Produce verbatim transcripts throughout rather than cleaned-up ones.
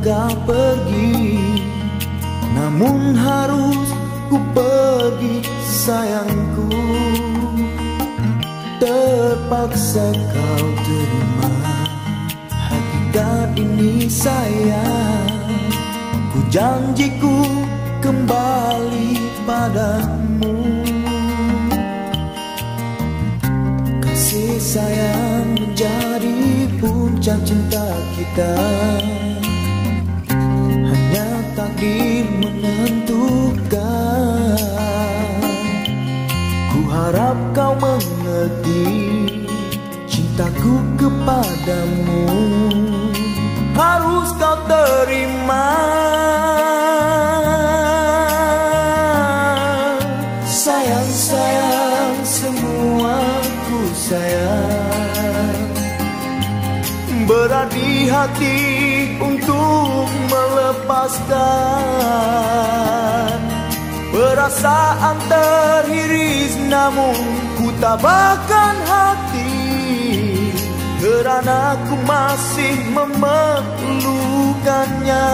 kau pergi, namun harus ku pergi sayangku. Terpaksa kau terima hakikat ini sayang. Ku janjiku kembali padamu. Kasih sayang menjadi puncak cinta kita, hanya takdir menentukan. Ku harap kau mengerti cintaku kepadamu, harus kau terima. Sayang, sayang, semua ku sayang. Berat di hati untuk melepaskan. Perasaan terhiris namun ku tabahkan hati, kerana ku masih memerlukannya.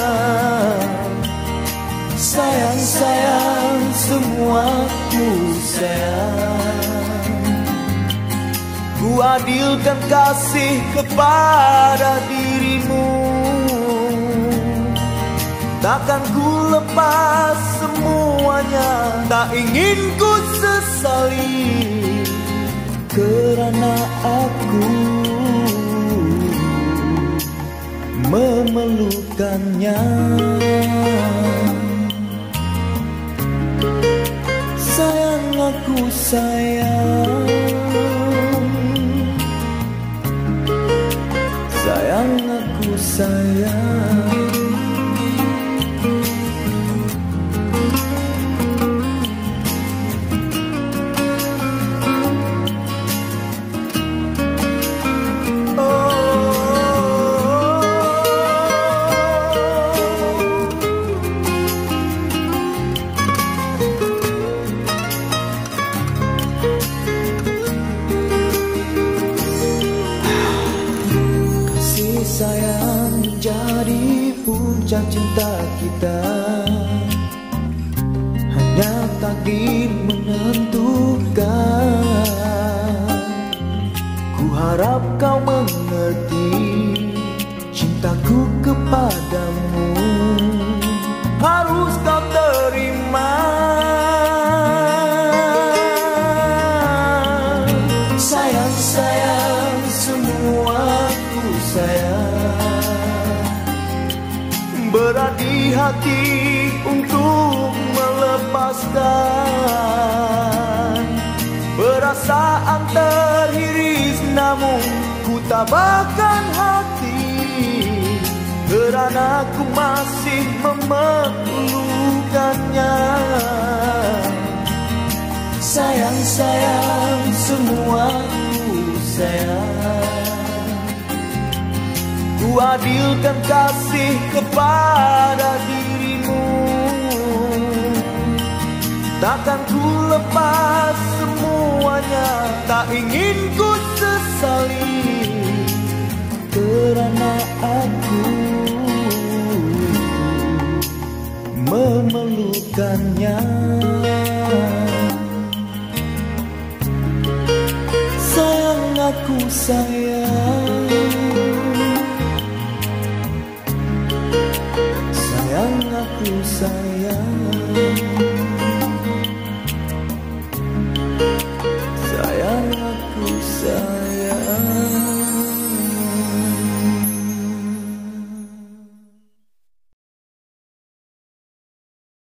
Sayang, sayang, semua ku sayang. Ku adilkan kasih kepada dirimu, takkan ku lepas semuanya. Tak ingin ku sesali, kerana aku memerlukannya. Sayang, aku sayang. Sayang, aku sayang. Sayang menjadi puncak cinta kita, hanya takdir menentukan. Ku harap kau mengerti cintaku kepadamu, harus kau terima. Sayang, sayang, semua ku sayang. Berat di hati untuk melepaskan. Perasaan terhiris namun ku tabahkan hati, kerana ku masih memerlukannya. Sayang, sayang, semua ku sayang. Ku adilkan kasih kepada dirimu, takkan ku lepas semuanya. Tak ingin ku sesali, kerana aku memerlukannya. Sayang, aku sayang. Sayang, aku sayang.